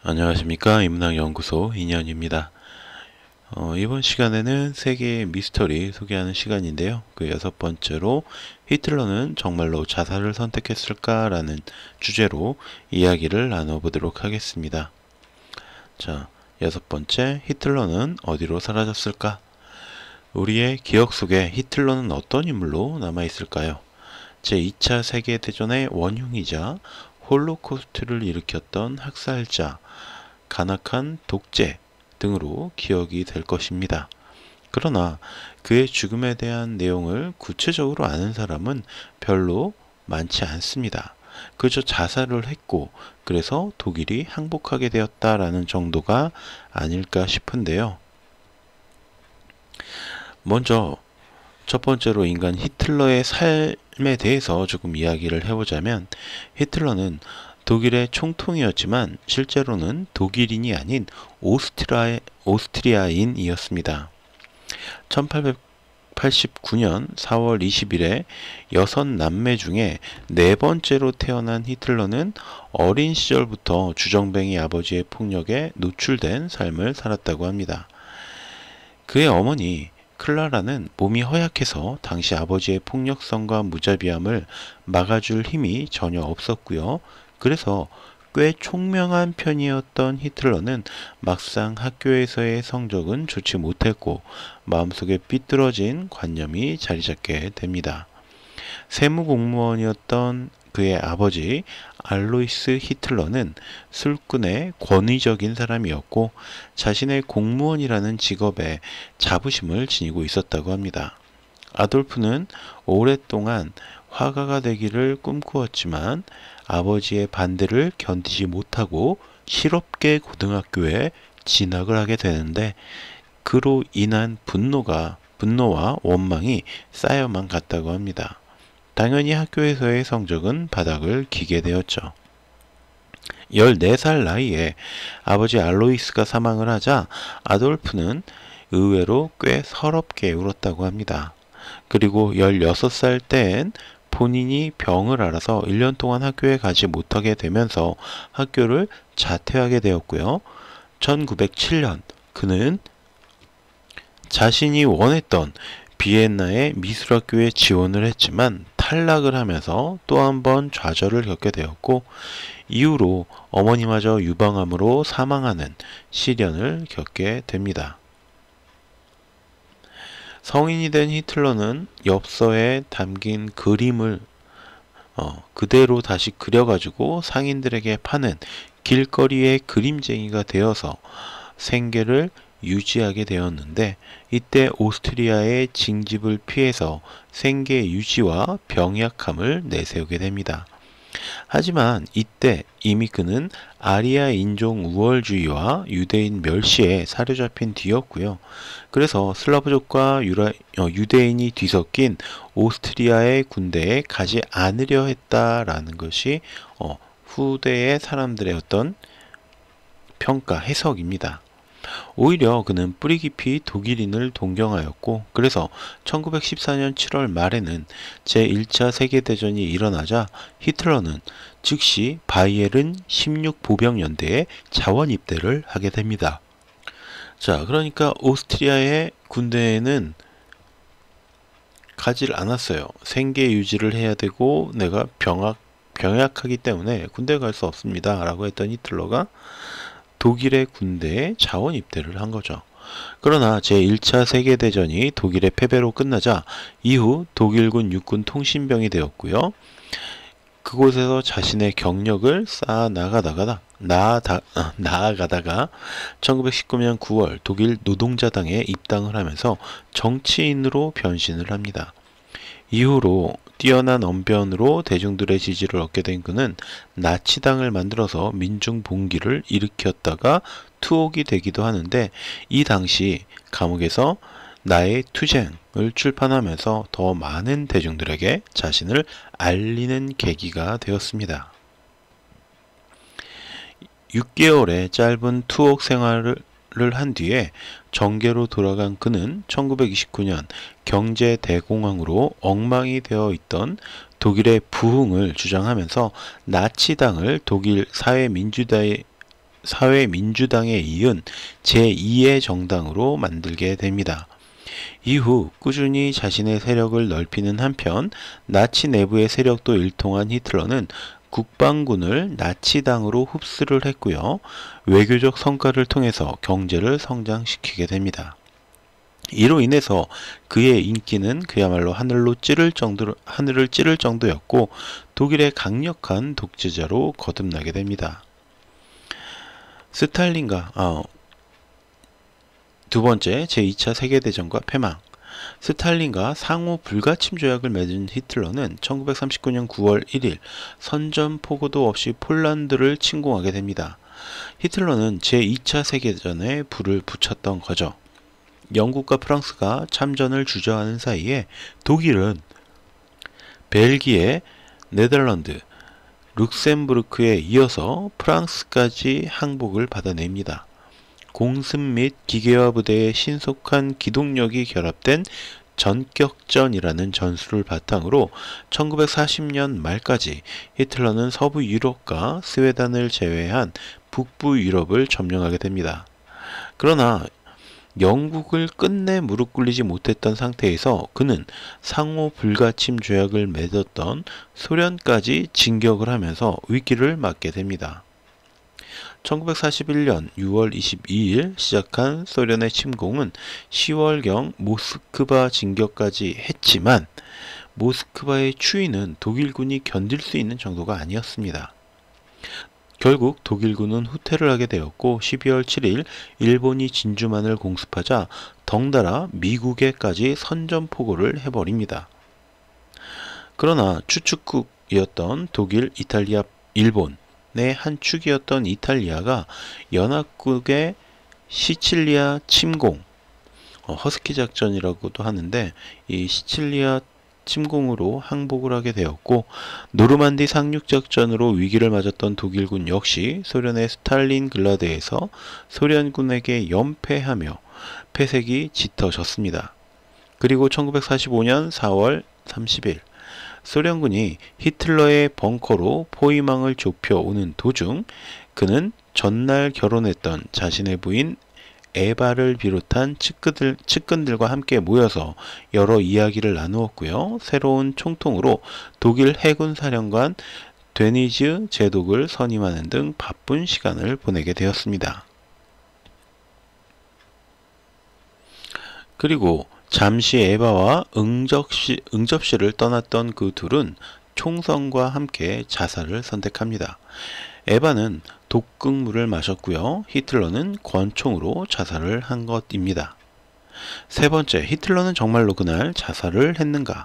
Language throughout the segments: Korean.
안녕하십니까. 인문학연구소 인현입니다. 이번 시간에는 세계의 미스터리 소개하는 시간인데요. 그 6번째로 히틀러는 정말로 자살을 선택했을까? 라는 주제로 이야기를 나눠보도록 하겠습니다. 자, 6번째, 히틀러는 어디로 사라졌을까? 우리의 기억 속에 히틀러는 어떤 인물로 남아있을까요? 제2차 세계대전의 원흉이자 홀로코스트를 일으켰던 학살자, 간악한 독재 등으로 기억이 될 것입니다. 그러나 그의 죽음에 대한 내용을 구체적으로 아는 사람은 별로 많지 않습니다. 그저 자살을 했고 그래서 독일이 항복하게 되었다라는 정도가 아닐까 싶은데요. 먼저 첫 번째로 인간 히틀러의 삶에 대해서 조금 이야기를 해보자면, 히틀러는 독일의 총통이었지만 실제로는 독일인이 아닌 오스트리아인이었습니다. 1889년 4월 20일에 6남매 중에 네 번째로 태어난 히틀러는 어린 시절부터 주정뱅이 아버지의 폭력에 노출된 삶을 살았다고 합니다. 그의 어머니 클라라는 몸이 허약해서 당시 아버지의 폭력성과 무자비함을 막아줄 힘이 전혀 없었고요. 그래서 꽤 총명한 편이었던 히틀러는 막상 학교에서의 성적은 좋지 못했고 마음속에 삐뚤어진 관념이 자리 잡게 됩니다. 세무공무원이었던 그의 아버지 알로이스 히틀러는 술꾼의 권위적인 사람이었고 자신의 공무원이라는 직업에 자부심을 지니고 있었다고 합니다. 아돌프는 오랫동안 화가가 되기를 꿈꾸었지만 아버지의 반대를 견디지 못하고 실업계 고등학교에 진학을 하게 되는데, 그로 인한 분노와 원망이 쌓여만 갔다고 합니다. 당연히 학교에서의 성적은 바닥을 기게 되었죠. 14살 나이에 아버지 알로이스가 사망을 하자 아돌프는 의외로 꽤 서럽게 울었다고 합니다. 그리고 16살 때엔 본인이 병을 앓아서 1년 동안 학교에 가지 못하게 되면서 학교를 자퇴하게 되었고요. 1907년 그는 자신이 원했던 비엔나의 미술학교에 지원을 했지만 탈락을 하면서 또 한 번 좌절을 겪게 되었고, 이후로 어머니마저 유방암으로 사망하는 시련을 겪게 됩니다. 성인이 된 히틀러는 엽서에 담긴 그림을 그대로 다시 그려가지고 상인들에게 파는 길거리의 그림쟁이가 되어서 생계를 유지하게 되었는데, 이때 오스트리아의 징집을 피해서 생계 유지와 병약함을 내세우게 됩니다. 하지만 이때 이미 그는 아리아 인종 우월주의와 유대인 멸시에 사로잡힌 뒤였고요. 그래서 슬라브족과 유대인이 뒤섞인 오스트리아의 군대에 가지 않으려 했다라는 것이 후대의 사람들의 어떤 평가, 해석입니다. 오히려 그는 뿌리 깊이 독일인을 동경하였고, 그래서 1914년 7월 말에는 제1차 세계대전이 일어나자 히틀러는 즉시 바이에른 16보병연대에 자원 입대를 하게 됩니다. 자, 그러니까 오스트리아의 군대에는 가지를 않았어요. 생계 유지를 해야 되고 내가 병약하기 때문에 군대에 갈 수 없습니다 라고 했던 히틀러가 독일의 군대에 자원 입대를 한 거죠. 그러나 제1차 세계대전이 독일의 패배로 끝나자 이후 독일군 육군 통신병이 되었고요. 그곳에서 자신의 경력을 쌓아 나아가다가 1919년 9월 독일 노동자당에 입당을 하면서 정치인으로 변신을 합니다. 이후로 뛰어난 언변으로 대중들의 지지를 얻게 된 그는 나치당을 만들어서 민중봉기를 일으켰다가 투옥이 되기도 하는데, 이 당시 감옥에서 나의 투쟁을 출판하면서 더 많은 대중들에게 자신을 알리는 계기가 되었습니다. 6개월의 짧은 투옥 생활을 한 뒤에 정계로 돌아간 그는 1929년 경제 대공황으로 엉망이 되어 있던 독일의 부흥을 주장하면서 나치당을 독일 사회민주주의 사회민주당에 이은 제2의 정당으로 만들게 됩니다. 이후 꾸준히 자신의 세력을 넓히는 한편 나치 내부의 세력도 일통한 히틀러는 국방군을 나치당으로 흡수를 했고요. 외교적 성과를 통해서 경제를 성장시키게 됩니다. 이로 인해서 그의 인기는 그야말로 하늘을 찌를 정도였고 독일의 강력한 독재자로 거듭나게 됩니다. 스탈린과 두 번째 제2차 세계대전과 패망. 스탈린과 상호 불가침 조약을 맺은 히틀러는 1939년 9월 1일 선전포고도 없이 폴란드를 침공하게 됩니다. 히틀러는 제2차 세계대전에 불을 붙였던 거죠. 영국과 프랑스가 참전을 주저하는 사이에 독일은 벨기에, 네덜란드, 룩셈부르크에 이어서 프랑스까지 항복을 받아냅니다. 공습 및 기계화 부대의 신속한 기동력이 결합된 전격전이라는 전술을 바탕으로 1940년 말까지 히틀러는 서부 유럽과 스웨덴을 제외한 북부 유럽을 점령하게 됩니다. 그러나 영국을 끝내 무릎 꿇리지 못했던 상태에서 그는 상호 불가침 조약을 맺었던 소련까지 진격을 하면서 위기를 맞게 됩니다. 1941년 6월 22일 시작한 소련의 침공은 10월경 모스크바 진격까지 했지만 모스크바의 추위는 독일군이 견딜 수 있는 정도가 아니었습니다. 결국 독일군은 후퇴를 하게 되었고 12월 7일 일본이 진주만을 공습하자 덩달아 미국에까지 선전포고를 해버립니다. 그러나 추축국이었던 독일, 이탈리아, 일본의 한 축이었던 이탈리아가 연합국의 시칠리아 침공, 허스키 작전이라고도 하는데 이 시칠리아 침공으로 항복을 하게 되었고 노르만디 상륙작전으로 위기를 맞았던 독일군 역시 소련의 스탈린그라드에서 소련군에게 연패하며 패색이 짙어졌습니다. 그리고 1945년 4월 30일 소련군이 히틀러의 벙커로 포위망을 좁혀오는 도중 그는 전날 결혼했던 자신의 부인 에바를 비롯한 측근들과 함께 모여서 여러 이야기를 나누었고요. 새로운 총통으로 독일 해군 사령관 데니즈 제독을 선임하는 등 바쁜 시간을 보내게 되었습니다. 그리고 잠시 에바와 응접실을 떠났던 그 둘은 총성과 함께 자살을 선택합니다. 에바는 독극물을 마셨고요. 히틀러는 권총으로 자살을 한 것입니다. 세 번째, 히틀러는 정말로 그날 자살을 했는가?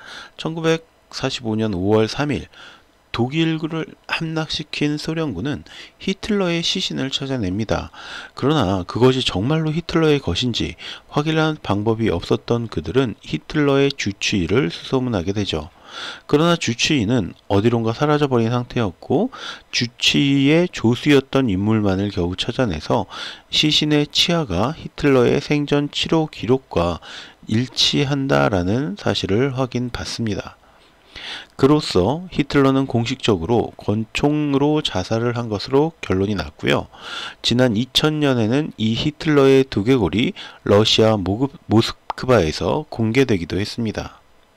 1945년 5월 3일 독일군을 함락시킨 소련군은 히틀러의 시신을 찾아냅니다. 그러나 그것이 정말로 히틀러의 것인지 확인할 방법이 없었던 그들은 히틀러의 주치의를 수소문하게 되죠. 그러나 주치의는 어디론가 사라져버린 상태였고 주치의의 조수였던 인물만을 겨우 찾아내서 시신의 치아가 히틀러의 생전 치료 기록과 일치한다라는 사실을 확인받습니다. 그로써 히틀러는 공식적으로 권총으로 자살을 한 것으로 결론이 났고요. 지난 2000년에는 이 히틀러의 두개골이 러시아 모스크바에서 공개되기도 했습니다.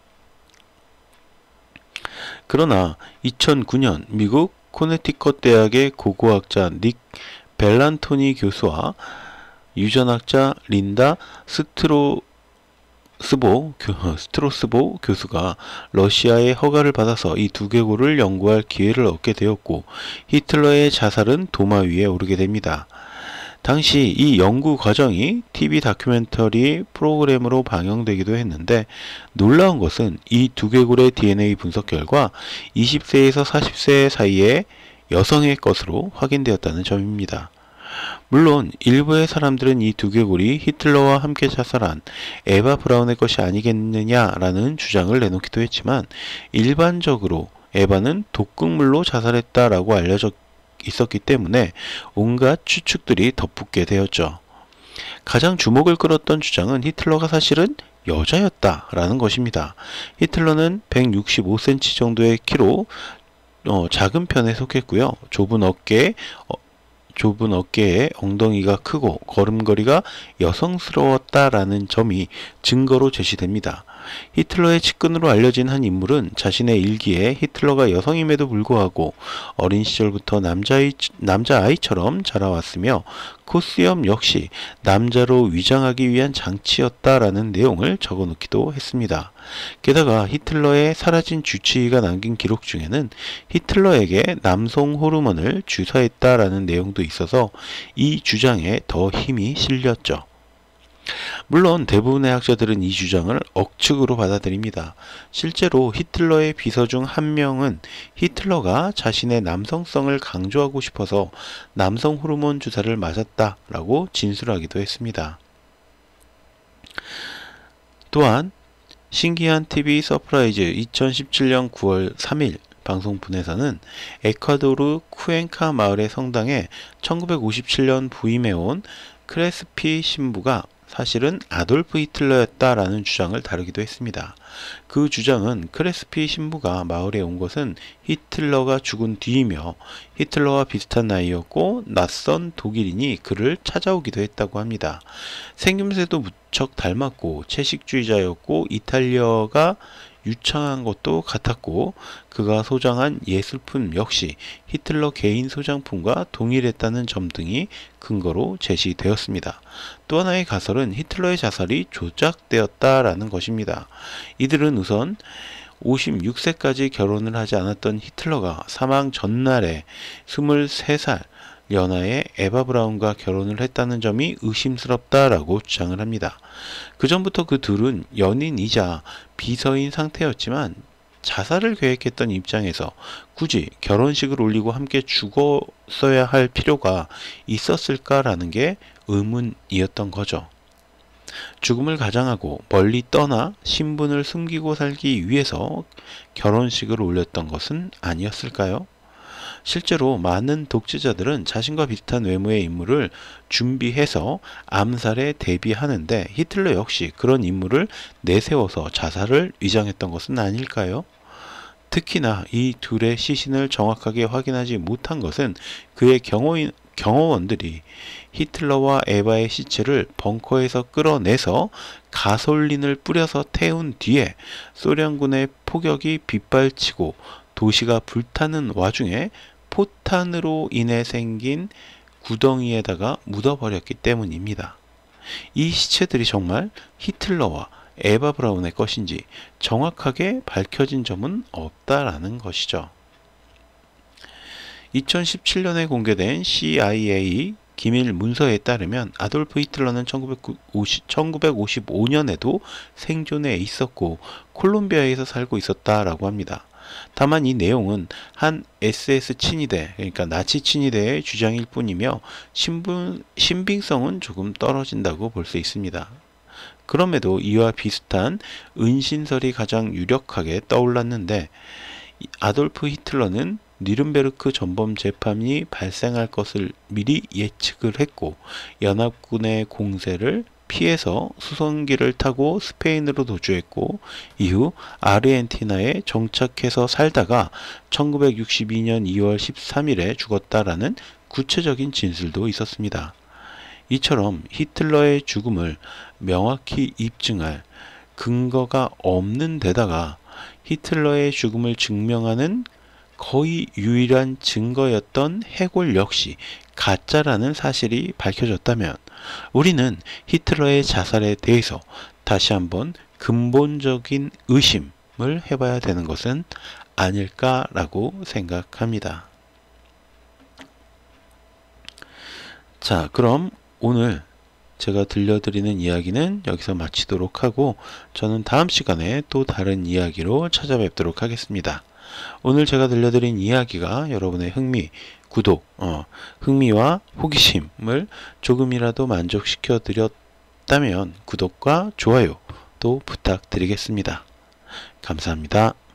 그러나 2009년 미국 코네티컷 대학의 고고학자 닉 벨란토니 교수와 유전학자 린다 스트로스보 교수가 러시아의 허가를 받아서 이 두개골을 연구할 기회를 얻게 되었고 히틀러의 자살은 도마 위에 오르게 됩니다. 당시 이 연구 과정이 TV 다큐멘터리 프로그램으로 방영되기도 했는데 놀라운 것은 이 두개골의 DNA 분석 결과 20세에서 40세 사이의 여성의 것으로 확인되었다는 점입니다. 물론 일부의 사람들은 이 두개골이 히틀러와 함께 자살한 에바 브라운의 것이 아니겠느냐라는 주장을 내놓기도 했지만 일반적으로 에바는 독극물로 자살했다라고 알려져 있었기 때문에 온갖 추측들이 덧붙게 되었죠. 가장 주목을 끌었던 주장은 히틀러가 사실은 여자였다라는 것입니다. 히틀러는 165cm 정도의 키로 작은 편에 속했고요. 좁은 어깨, 좁은 어깨에 엉덩이가 크고 걸음걸이가 여성스러웠다라는 점이 증거로 제시됩니다. 히틀러의 측근으로 알려진 한 인물은 자신의 일기에 히틀러가 여성임에도 불구하고 어린 시절부터 남자아이처럼 자라왔으며 코스염 역시 남자로 위장하기 위한 장치였다라는 내용을 적어놓기도 했습니다. 게다가 히틀러의 사라진 주치의가 남긴 기록 중에는 히틀러에게 남성 호르몬을 주사했다라는 내용도 있어서 이 주장에 더 힘이 실렸죠. 물론 대부분의 학자들은 이 주장을 억측으로 받아들입니다. 실제로 히틀러의 비서 중 한 명은 히틀러가 자신의 남성성을 강조하고 싶어서 남성 호르몬 주사를 맞았다라고 진술하기도 했습니다. 또한 신기한 TV 서프라이즈 2017년 9월 3일 방송분에서는 에콰도르 쿠엔카 마을의 성당에 1957년 부임해온 크레스피 신부가 사실은 아돌프 히틀러였다라는 주장을 다루기도 했습니다. 그 주장은 크레스피 신부가 마을에 온 것은 히틀러가 죽은 뒤이며 히틀러와 비슷한 나이였고 낯선 독일인이 그를 찾아오기도 했다고 합니다. 생김새도 무척 닮았고 채식주의자였고 이탈리아가 유창한 것도 같았고 그가 소장한 예술품 역시 히틀러 개인 소장품과 동일했다는 점 등이 근거로 제시되었습니다. 또 하나의 가설은 히틀러의 자살이 조작되었다라는 것입니다. 이들은 우선 56세까지 결혼을 하지 않았던 히틀러가 사망 전날에 23살 연하의 에바 브라운과 결혼을 했다는 점이 의심스럽다라고 주장을 합니다. 그 전부터 그 둘은 연인이자 비서인 상태였지만 자살을 계획했던 입장에서 굳이 결혼식을 올리고 함께 죽었어야 할 필요가 있었을까라는 게 의문이었던 거죠. 죽음을 가장하고 멀리 떠나 신분을 숨기고 살기 위해서 결혼식을 올렸던 것은 아니었을까요? 실제로 많은 독재자들은 자신과 비슷한 외모의 인물을 준비해서 암살에 대비하는데 히틀러 역시 그런 인물을 내세워서 자살을 위장했던 것은 아닐까요? 특히나 이 둘의 시신을 정확하게 확인하지 못한 것은 그의 경호원들이 히틀러와 에바의 시체를 벙커에서 끌어내서 가솔린을 뿌려서 태운 뒤에 소련군의 포격이 빗발치고 도시가 불타는 와중에 포탄으로 인해 생긴 구덩이에다가 묻어버렸기 때문입니다. 이 시체들이 정말 히틀러와 에바 브라운의 것인지 정확하게 밝혀진 점은 없다라는 것이죠. 2017년에 공개된 CIA 기밀 문서에 따르면 아돌프 히틀러는 1955년에도 생존해 있었고 콜롬비아에서 살고 있었다라고 합니다. 다만 이 내용은 한 SS 친위대, 그러니까 나치 친위대의 주장일 뿐이며 신빙성은 조금 떨어진다고 볼 수 있습니다. 그럼에도 이와 비슷한 은신설이 가장 유력하게 떠올랐는데 아돌프 히틀러는 뉘른베르크 전범 재판이 발생할 것을 미리 예측을 했고 연합군의 공세를 피해서 수송기를 타고 스페인으로 도주했고 이후 아르헨티나에 정착해서 살다가 1962년 2월 13일에 죽었다라는 구체적인 진술도 있었습니다. 이처럼 히틀러의 죽음을 명확히 입증할 근거가 없는 데다가 히틀러의 죽음을 증명하는 거의 유일한 증거였던 해골 역시 가짜라는 사실이 밝혀졌다면 우리는 히틀러의 자살에 대해서 다시 한번 근본적인 의심을 해봐야 되는 것은 아닐까라고 생각합니다. 자, 그럼 오늘 제가 들려드리는 이야기는 여기서 마치도록 하고 저는 다음 시간에 또 다른 이야기로 찾아뵙도록 하겠습니다. 오늘 제가 들려드린 이야기가 여러분의 흥미와 호기심을 조금이라도 만족시켜 드렸다면 구독과 좋아요 또 부탁드리겠습니다. 감사합니다.